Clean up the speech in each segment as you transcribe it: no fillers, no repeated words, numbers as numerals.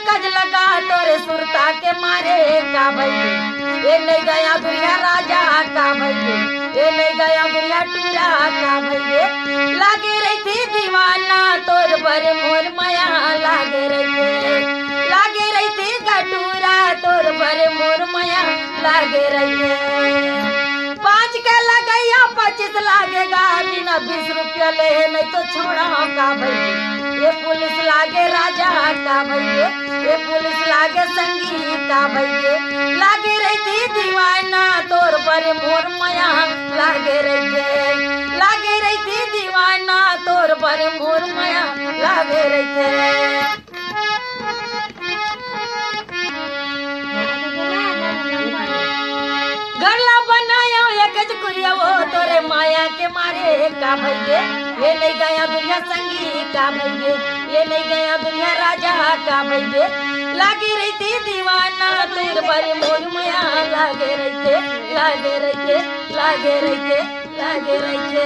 गज लगा तोरे सुरता के मारे का भइले ये नहीं गया दुनिया राजा का भइले ये नहीं गया दुनिया टूरा का भइले लागे रही थी दीवाना तोर पर मोर माया लागे रही थी गटूरा तोर पर मोर माया लागे रही 5 के लगैया 25 लागेगा बिना 20 रुपया ले नहीं तो छोड़ा का भइले ये पुलिस लागे राजा का भइले ये पुलिस लागे संगीत का भइले लागे रही थी दीवाना तोर पर मोर माया लागे रही थी दीवाना तोर पर मोर माया लागे रही थे घरला बनाया एक कुरिया वो तोरे माया के मारे का भइले ये नहीं गया दुनिया संगी का भइले ये नहीं गया दुनिया राजा का भइले लागे रही थी दीवाना तोर पर मोर माया लागे रही थे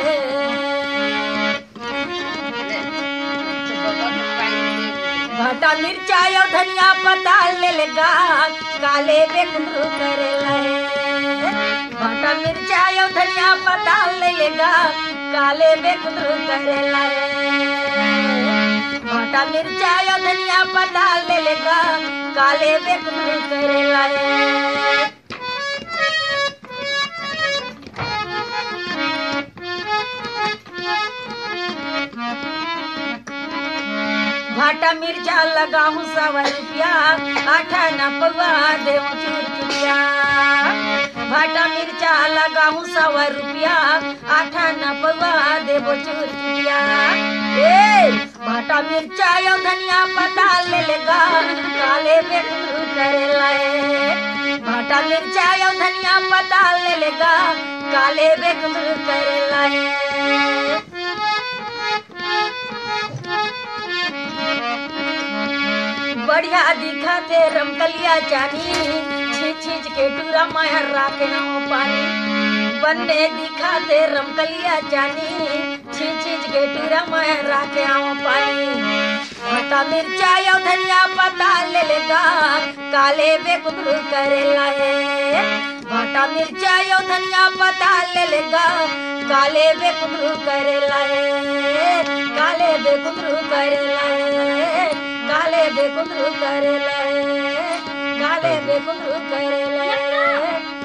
भाटा मिर्चाई और धनिया पता ले लेगा काले बेकुंदरू करे लाए भाटा मिर्चाई और धनिया पता ले लेगा काले बेकुंदरू करे लाए भाटा मिर्चाई और धनिया पता ले लेगा काले बेकुंदरू करे लाए भाटा मिर्चा लगाऊं 100 रुपया 8 न पवा देव चूर चुरिया भाटा मिर्चा लगाऊं 100 रुपया 8 न पवा देव चूर चुरिया भाटा मिर्चा यो धनिया पता ले लेगा काले बेकुंदरू करे लाए भाटा मिर्चा यो धनिया पता ले लेगा काले बेकुंदरू करे लाए बढ़िया दिखा थे रमकलिया जानी छींच के टूरा महर राखे हो पानी बन्ने दिखा थे रमकलिया जानी छींच के टूरा महर राखे हो पानी भाटा मिर्चा यो धनिया पता ले लेगा काले बेकुंदरू करे लाए भाटा मिर्चा यो धनिया पता ले लेगा काले बेकुंदरू करे लाए काले बेकुंदरू करे लाए काले बेकुंदरू करे लाए काले बेकुंदरू करे लाए